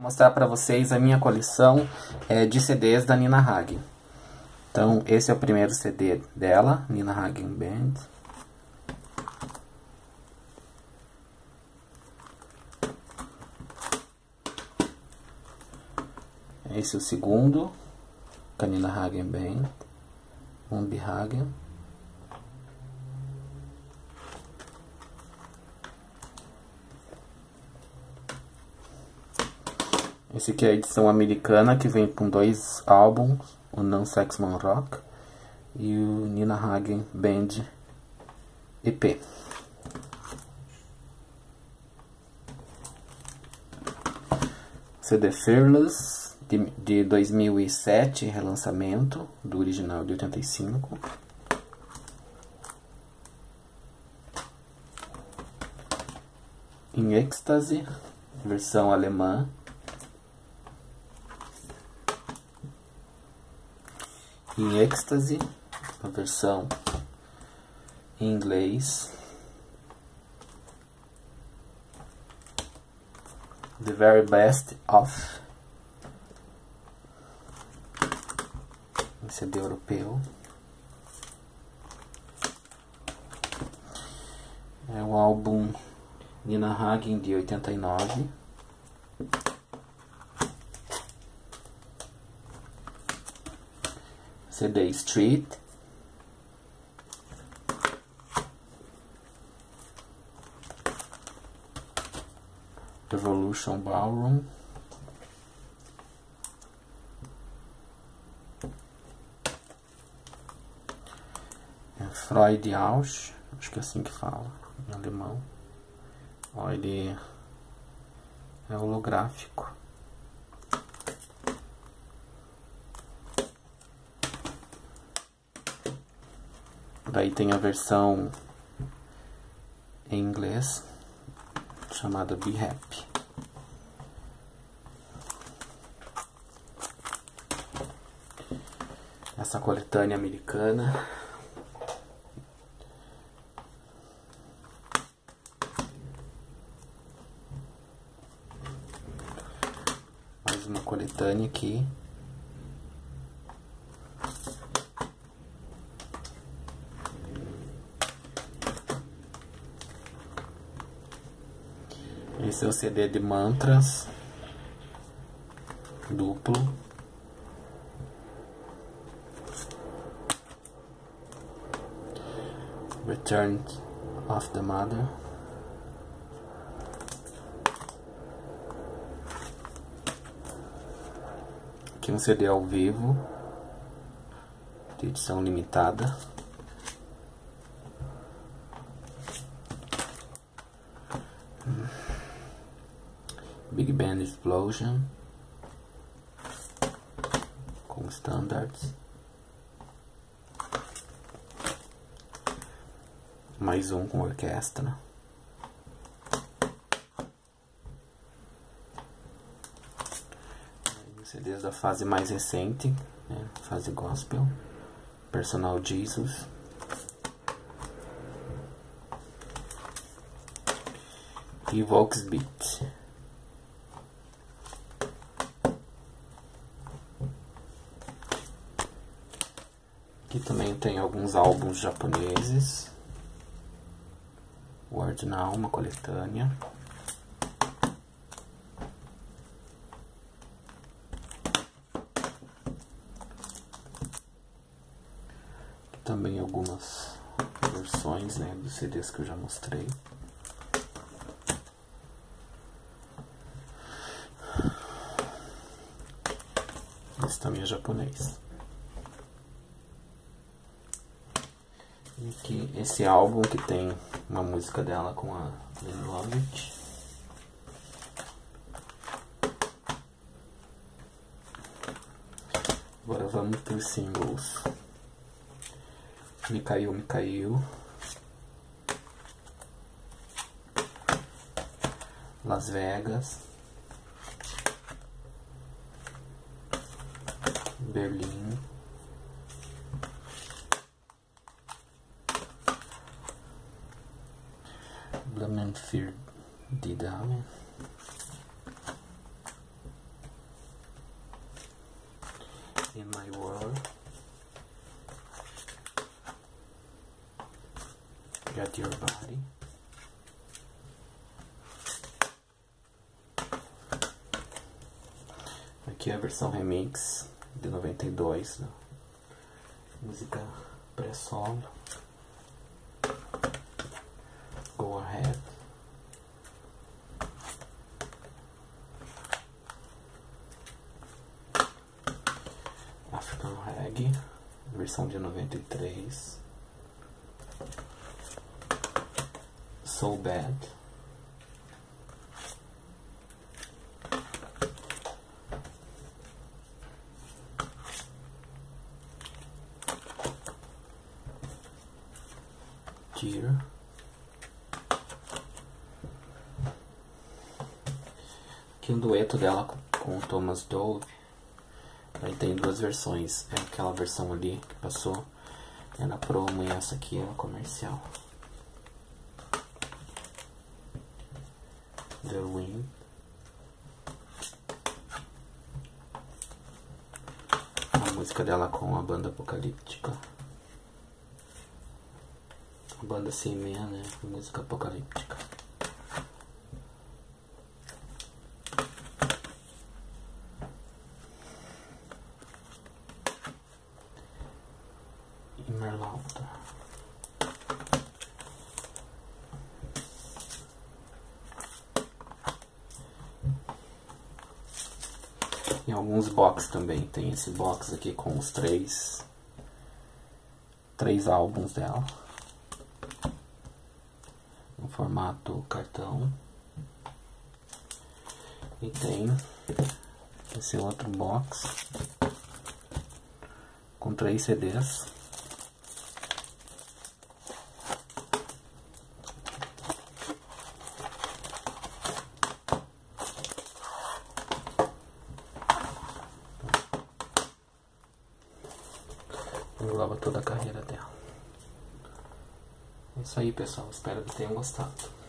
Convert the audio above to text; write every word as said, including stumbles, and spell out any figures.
Vou mostrar para vocês a minha coleção é, de C Ds da Nina Hagen. Então, esse é o primeiro C D dela, Nina Hagen Band. Esse é o segundo, com a Nina Hagen Band, Umbi Hagen. Esse aqui é a edição americana, que vem com dois álbuns, o Non Saxman Rock e o Nina Hagen Band E P. C D Fearless, de, de dois mil e sete, relançamento, do original de oitenta e cinco. In Ecstasy, versão alemã. In Ecstasy, a versão em inglês. The Very Best Of, em C D europeu. É o álbum Nina Hagen de oitenta e nove. C D Street. Revolution Ballroom. É Freud Ausch, acho que é assim que fala, em alemão. Ó, ele é holográfico. Daí tem a versão em inglês, chamada Be Happy. Essa coletânea americana. Mais uma coletânea aqui. Esse é o C D de Mantras, duplo. Return of the Mother. Aqui um C D ao vivo, de edição limitada. Big Band Explosion com standards. Mais um com orquestra. C Ds da fase mais recente, né? Fase gospel. Personal Jesus. E Volksbeat. Aqui também tem alguns álbuns japoneses. Word Now, uma coletânea. Aqui também algumas versões, né, dos C Ds que eu já mostrei. Esse também é japonês. E aqui esse álbum que tem uma música dela com a Lynn Lovett. Agora vamos para os singles. Me Caiu, Me Caiu. Las Vegas. Berlim. Blood and Fear de Dame. In My World, Get Your Body, aqui é a versão remix de noventa e dois, né? Música pré-solo, Go Ahead, African Reggae, versão de noventa e três, So Bad, Tear, aqui um dueto dela com o Thomas Dolby. Aí tem duas versões, é aquela versão ali que passou é na promo e essa aqui é a comercial. The Wind, a música dela com a banda Apocalíptica, a banda Semeia, né? Música Apocalíptica. Merlauta. Em alguns box também, tem esse box aqui com os três três álbuns dela no formato cartão, e tem esse outro box com três C Ds. Engloba toda a carreira dela. É isso aí, pessoal. Espero que tenham gostado.